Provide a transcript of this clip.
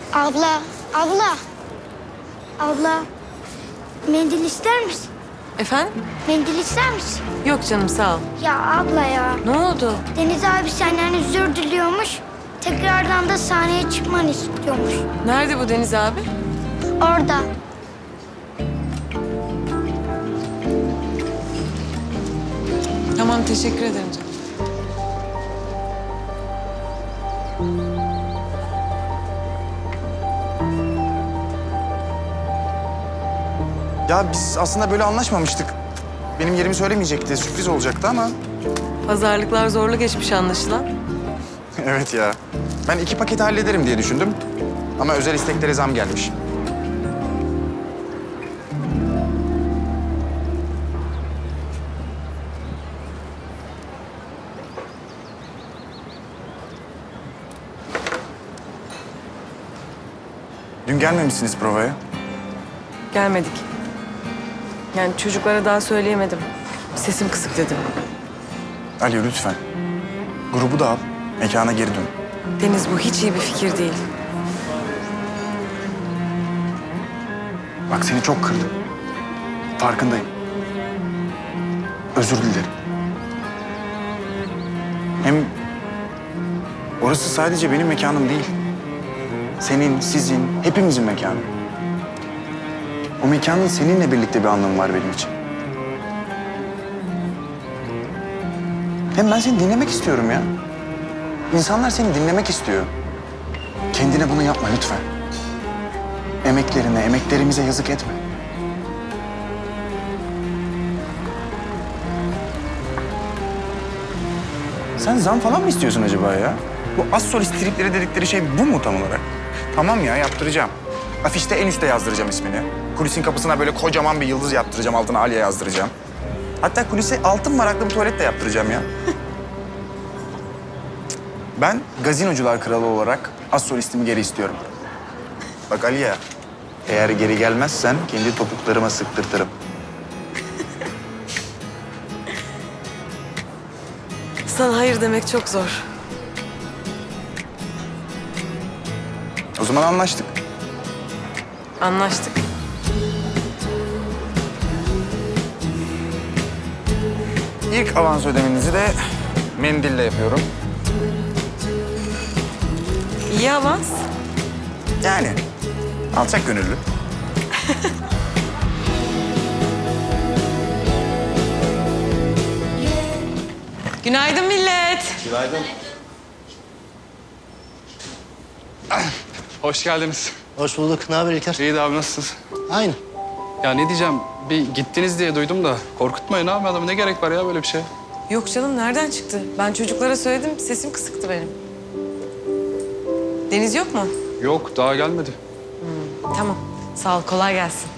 Abla, abla. Abla, mendil ister misin? Efendim? Mendil ister misin? Yok canım, sağ ol. Ya abla ya. Ne oldu? Deniz abi senden özür diliyormuş. Tekrardan da sahneye çıkmanı istiyormuş. Nerede bu Deniz abi? Orada. Tamam, teşekkür ederim canım. Ya biz aslında böyle anlaşmamıştık. Benim yerimi söylemeyecekti, sürpriz olacaktı ama... Pazarlıklar zorlu geçmiş anlaşılan. Evet ya. Ben 2 paketi hallederim diye düşündüm. Ama özel isteklere zam gelmiş. Dün gelmemişsiniz provaya. Gelmedik. Yani çocuklara daha söyleyemedim. Sesim kısık dedim. Ali lütfen. Grubu da al, mekana geri dön. Deniz, bu hiç iyi bir fikir değil. Bak seni çok kırdım. Farkındayım. Özür dilerim. Hem orası sadece benim mekanım değil. Senin, sizin, hepimizin mekanı. O mekanın seninle birlikte bir anlamı var benim için. Hem ben seni dinlemek istiyorum ya. İnsanlar seni dinlemek istiyor. Kendine bunu yapma lütfen. Emeklerine, emeklerimize yazık etme. Sen zam falan mı istiyorsun acaba ya? Bu az solist tripleri dedikleri şey bu mu tam olarak? Tamam ya, yaptıracağım. Afişte en üste yazdıracağım ismini. Kulisin kapısına böyle kocaman bir yıldız yaptıracağım, altına Aliye yazdıracağım. Hatta kulise altın varaklı bir tuvalet de yaptıracağım ya. Ben gazinocular kralı olarak az solistimi geri istiyorum. Bak Aliye, eğer geri gelmezsen kendi topuklarıma sıktırtırım. Sana hayır demek çok zor. O zaman anlaştık. Anlaştık. İlk avans ödemenizi de mendille yapıyorum. İyi avans. Yani alçak gönüllü. Günaydın millet. Günaydın. Hoş geldiniz. Hoş bulduk. Ne haber İlker? İyi abi, nasılsınız? Aynı. Ya ne diyeceğim, bir gittiniz diye duydum da korkutmayın abi adamı. Ne gerek var ya böyle bir şey? Yok canım, nereden çıktı? Ben çocuklara söyledim, sesim kısıktı benim. Deniz yok mu? Yok, daha gelmedi. Tamam, sağ ol, kolay gelsin.